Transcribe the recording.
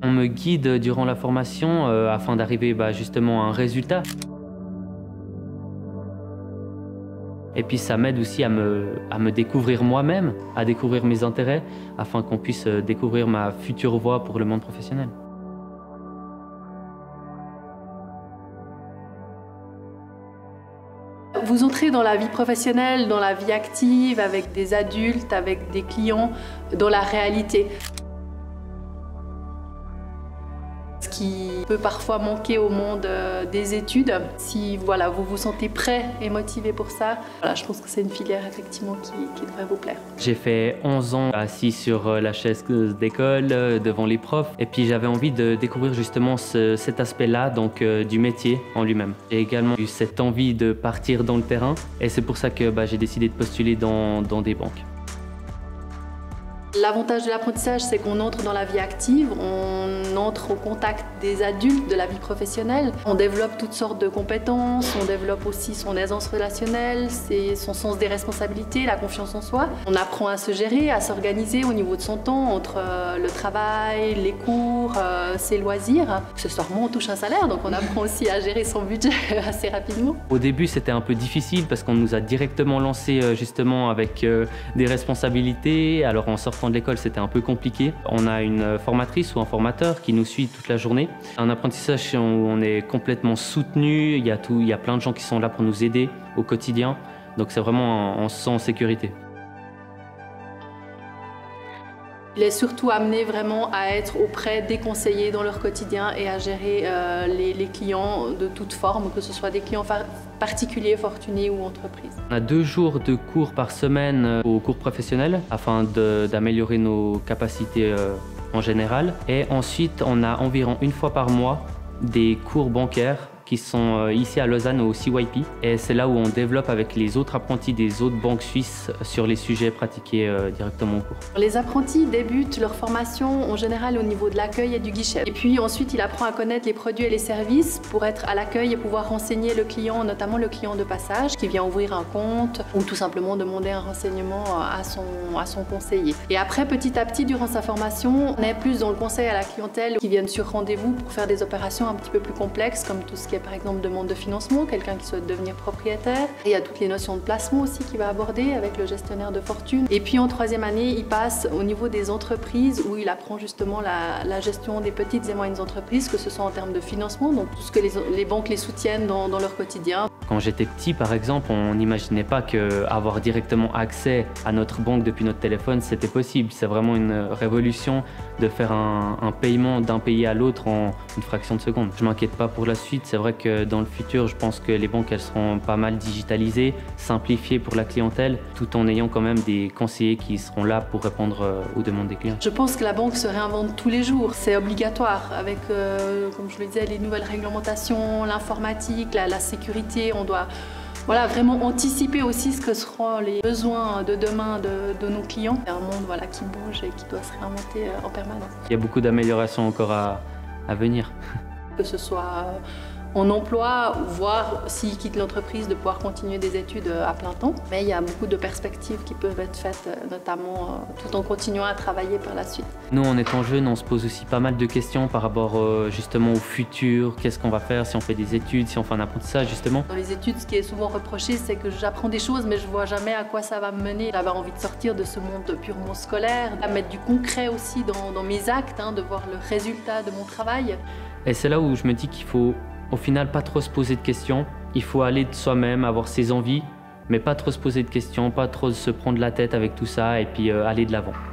On me guide durant la formation afin d'arriver justement à un résultat. Et puis ça m'aide aussi à me découvrir moi-même, à découvrir mes intérêts, afin qu'on puisse découvrir ma future voie pour le monde professionnel. Vous entrez dans la vie professionnelle, dans la vie active, avec des adultes, avec des clients, dans la réalité. Ce qui peut parfois manquer au monde des études. Si voilà, vous vous sentez prêt et motivé pour ça, voilà, je pense que c'est une filière effectivement qui devrait vous plaire. J'ai fait 11 ans assis sur la chaise d'école, devant les profs, et puis j'avais envie de découvrir justement cet aspect-là, donc du métier en lui-même. J'ai également eu cette envie de partir dans le terrain, et c'est pour ça que j'ai décidé de postuler dans des banques. L'avantage de l'apprentissage, c'est qu'on entre dans la vie active, on entre au contact des adultes de la vie professionnelle. On développe toutes sortes de compétences, on développe aussi son aisance relationnelle, son sens des responsabilités, la confiance en soi. On apprend à se gérer, à s'organiser au niveau de son temps, entre le travail, les cours, ses loisirs. Accessoirement, on touche un salaire, donc on apprend aussi à gérer son budget assez rapidement. Au début, c'était un peu difficile parce qu'on nous a directement lancé justement avec des responsabilités. Alors en sortant de l'école, c'était un peu compliqué. On a une formatrice ou un formateur qui nous suit toute la journée. Un apprentissage où on est complètement soutenu, il y a plein de gens qui sont là pour nous aider au quotidien. Donc c'est vraiment, on se sent en sécurité. Il est surtout amené vraiment à être auprès des conseillers dans leur quotidien et à gérer les clients de toutes formes, que ce soit des clients particuliers, fortunés ou entreprises. On a 2 jours de cours par semaine au cours professionnel afin d'améliorer nos capacités en général. Et ensuite, on a environ 1 fois par mois des cours bancaires qui sont ici à Lausanne au CYP. Et c'est là où on développe avec les autres apprentis des autres banques suisses sur les sujets pratiqués directement au cours. Les apprentis débutent leur formation en général au niveau de l'accueil et du guichet. Et puis ensuite, il apprend à connaître les produits et les services pour être à l'accueil et pouvoir renseigner le client, notamment le client de passage qui vient ouvrir un compte ou tout simplement demander un renseignement à son conseiller. Et après, petit à petit, durant sa formation, on est plus dans le conseil à la clientèle qui viennent sur rendez-vous pour faire des opérations un petit peu plus complexes comme tout ce qui est par exemple demande de financement, quelqu'un qui souhaite devenir propriétaire. Et il y a toutes les notions de placement aussi qu'il va aborder avec le gestionnaire de fortune. Et puis en 3e année, il passe au niveau des entreprises où il apprend justement la gestion des petites et moyennes entreprises, que ce soit en termes de financement, donc tout ce que les banques les soutiennent dans leur quotidien. Quand j'étais petit, par exemple, on n'imaginait pas qu'avoir directement accès à notre banque depuis notre téléphone, c'était possible. C'est vraiment une révolution de faire un paiement d'un pays à l'autre en une fraction de seconde. Je ne m'inquiète pas pour la suite. C'est vrai que dans le futur, je pense que les banques elles seront pas mal digitalisées, simplifiées pour la clientèle, tout en ayant quand même des conseillers qui seront là pour répondre aux demandes des clients. Je pense que la banque se réinvente tous les jours. C'est obligatoire avec, comme je le disais, les nouvelles réglementations, l'informatique, la sécurité. On doit vraiment anticiper aussi ce que seront les besoins de demain de nos clients. C'est un monde qui bouge et qui doit se réinventer en permanence. Il y a beaucoup d'améliorations encore à venir. Que ce soit en emploi, voire s'ils quittent l'entreprise, de pouvoir continuer des études à plein temps. Mais il y a beaucoup de perspectives qui peuvent être faites, notamment tout en continuant à travailler par la suite. Nous, en étant jeunes, on se pose aussi pas mal de questions par rapport justement au futur. Qu'est-ce qu'on va faire si on fait des études, si on fait un apprentissage justement? Dans les études, ce qui est souvent reproché, c'est que j'apprends des choses, mais je ne vois jamais à quoi ça va me mener. J'avais envie de sortir de ce monde purement scolaire, à mettre du concret aussi dans mes actes, de voir le résultat de mon travail. Et c'est là où je me dis qu'il faut au final pas trop se poser de questions. Il faut aller de soi-même, avoir ses envies, mais pas trop se poser de questions, pas trop se prendre la tête avec tout ça et puis aller de l'avant.